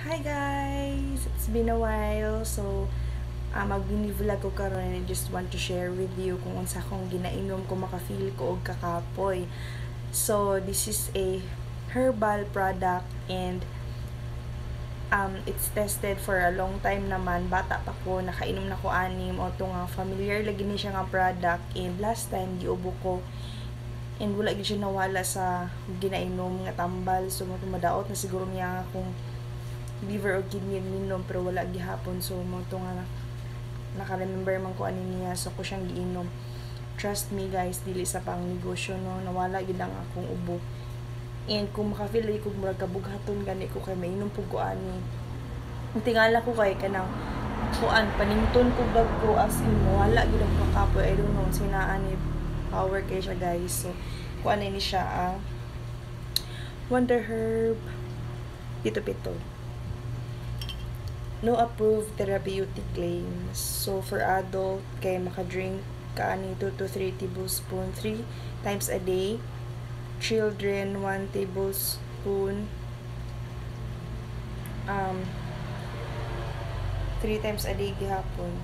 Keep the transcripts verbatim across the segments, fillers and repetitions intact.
Hi guys! It's been a while. So, uh, mag-vlog ko karon and I just want to share with you kung unsa akong ginainom ko maka-feel ko og kakapoy. So, this is a herbal product and um, it's tested for a long time naman. Bata pa ko, nakainom na ko anim o to nga familiar lagi ni siya nga product and last time giubo ko and wala gyud siya nawala sa ginainom nga tambal. So, madaot na siguro niya kung liver o kidney minom pero wala gihapon. So mo to nga naka-remember man ko ani niya, so ko siyang giinom. Trust me guys, dili sa pang negosyo no, nawala gyud ang akong ubo. And kung maka-feel ko murag kabughaton gani ko kay mainom pug ko ani. Ang tingala ko kay kanang kuan panington ko bag ko as in wala gyud ang kakapoy. I don't know sinaan ni power kay siya guys. So kuan ni siya ah, Wonder Herb pito-pito. No approved therapeutic claims. So, for adult, kay makadrink ka ani two to three tablespoon three times a day. Children, one tablespoon um, three times a day gihapon.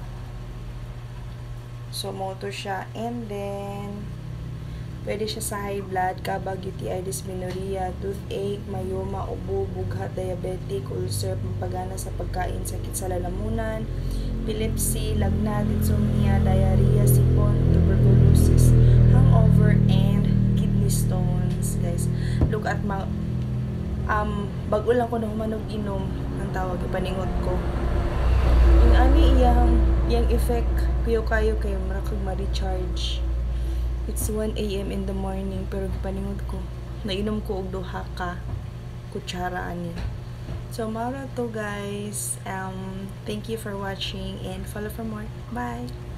So, mo to siya. And then, pwede siya sa high blood, kabag, U T I, dysmenorrhea, toothache, myoma, ubo, bughat, diabetic, ulcer, pampagana sa pagkain, sakit sa lalamunan, epilepsy, lagnat, insomnia, diarrhea, sipon, tuberculosis, hangover, and kidney stones. Guys, look at ma um bago lang ko na humanog inom ang tawag ipaningot ko. Yung ani iyang iyang effect kuyo kayo kay marakag ma-recharge. It's one A M in the morning pero gipaningod ko nainom ko og duha ka kutsara ani. So mara to guys. Um thank you for watching and follow for more. Bye.